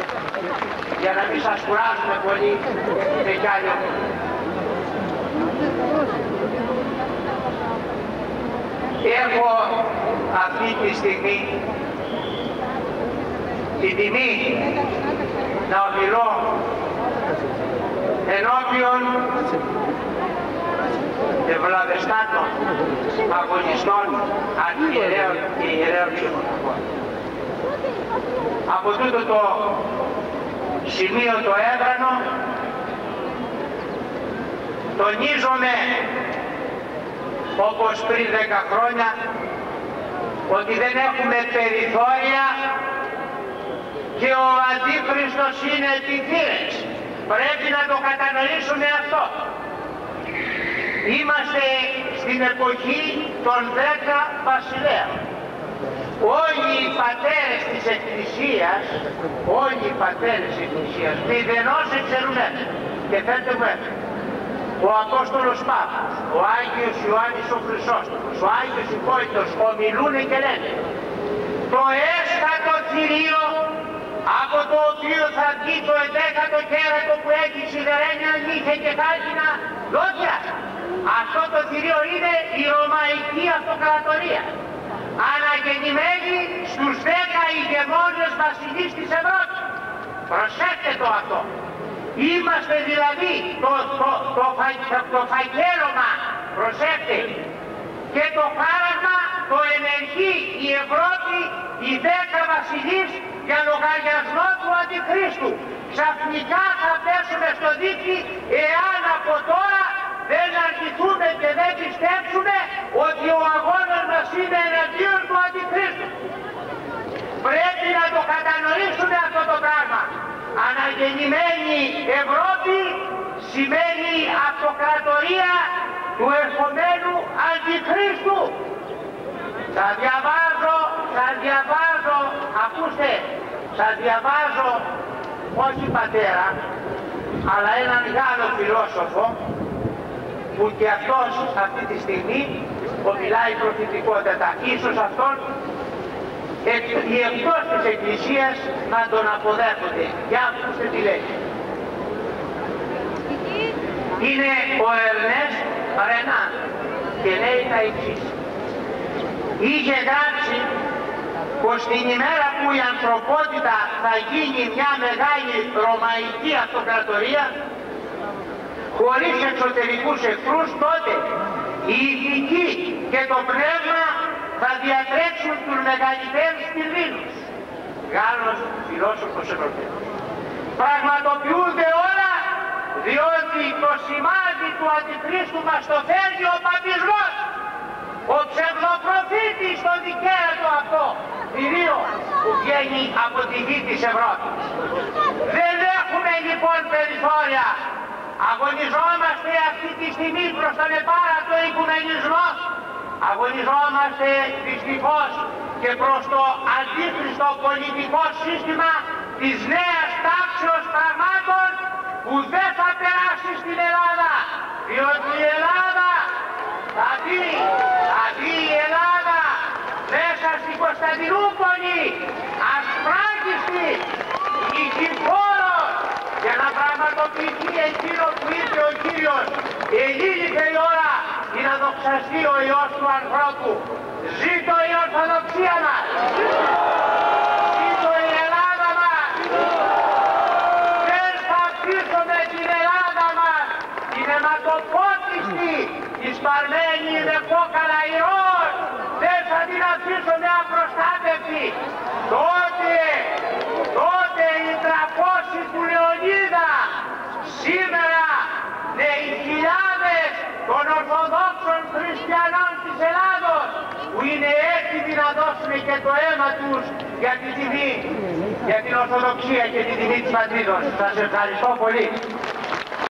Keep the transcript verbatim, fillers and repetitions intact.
για να μην σας κουράζουμε πολύ με κι άλλο. Έχω αυτή τη στιγμή την τιμή να ομιλώ ενώπιον ευλαβεστάτων αγωνιστών αρχιερέων και ιερέων συμμορφών. Από τούτο το σημείο το έδρανο τονίζομαι, όπως πριν δέκα χρόνια, ότι δεν έχουμε περιθώρια και ο Αντίχριστος είναι επιθύρες. Πρέπει να το κατανοήσουμε αυτό. Είμαστε στην εποχή των δέκα βασιλέων. Όλοι οι πατέρες της Εκκλησίας, όλοι οι πατέρες της Εκκλησίας, μηδενός εξαιρουμένους, και φέρτε μου έτσι, ο Απόστολος Παύλος, ο Άγιος Ιωάννης ο Χρυσόστομος, ο Άγιος Υπόητος ομιλούνε και λένε το έσχατο θηρίο από το οποίο θα βγει το εντέκατο κέρατο που έχει σιδερένια νύχια και χάλκινα δόντια. Αυτό το θηρίο είναι η Ρωμαϊκή Αυτοκρατορία, αναγεννημένη στους δέκα ηγεμόνες βασιλείς της Ευρώπης. Προσέξτε το αυτό. Είμαστε δηλαδή το, το, το, το, το φαγγέλωμα, προσέξτε, και το χάραμα το ενεργεί η Ευρώπη, οι δέκα βασιλείς, για λογαριασμό του Αντιχρίστου. Ξαφνικά θα πέσουμε στο δίκτυ εάν από τώρα δεν αρχιθούμε και δεν πιστέψουμε ότι ο αγώνας μας είναι εναντίον του Αντιχρίστου. Πρέπει να το κατανοήσουμε αυτό το πράγμα. Αναγεννημένη Ευρώπη σημαίνει αυτοκρατορία του ερχομένου Αντιχρίστου. Θα διαβάζω, θα διαβάζω, ακούστε, θα διαβάζω όχι πατέρα, αλλά έναν Γάλλο φιλόσοφο που και αυτός αυτή τη στιγμή ομιλάει προφητικότατα. Ίσως αυτόν οι εκτός της Εκκλησίας να τον αποδέχονται. Για ακούστε τι λέει. Είναι ο Ερνέστ Ρενάν και λέει τα εξής. Είχε γράψει πως την ημέρα που η ανθρωπότητα θα γίνει μια μεγάλη ρωμαϊκή αυτοκρατορία χωρίς εξωτερικούς εχθρούς, τότε η ηθική και το πνεύμα θα διατρέξουν τους μεγαλύτερους κινδύνους. Γάλλος φιλόσοφος Ευρωπαίος. Πραγματοποιούνται όλα διότι το σημάδι του Αντιχρίστου μας το φέρνει ο παπισμός, ο ψευδοπροφήτης στο δικαίωτο αυτό θηρίο που βγαίνει από τη γη της Ευρώπης. Δεν έχουμε λοιπόν περιθώρια. Αγωνιζόμαστε αυτή τη στιγμή προς τον επάρατο οικουμενισμό. Αγωνιζόμαστε δυστυχώς και προς το αντίχριστο πολιτικό σύστημα της νέας τάξεως πραγμάτων που δεν θα περάσει στην Ελλάδα, διότι η Ελλάδα θα μπει, θα μπει η Ελλάδα μέσα στην Κωνσταντινούπολη ασφράγιστη, νικηφόρος, για να πραγματοποιηθεί εκείνο που είπε ο Κύριος. Ελήλθε η ώρα για να δοξαστεί ο Υιός του ανθρώπου. Ζήτω η Ορθοδοξία μας! Ζήτω η Ελλάδα μας! Δεν θα αφήσουμε την Ελλάδα μας, την αιματοπότιστη, τη σπαρμένη με κόκαλα ιός. Δεν θα την αφήσουμε απροστάτευτη. Τότε, τότε οι τραπώσεις του Λεωνίδα, σήμερα ναι, οι χιλιάδες των Ορθοδόξων Χριστιανών της Ελλάδος που είναι έτοιμοι να δώσουν και το αίμα τους για την τιμή, για την Ορθοδοξία και την τιμή της πατρίδος. Σας ευχαριστώ πολύ.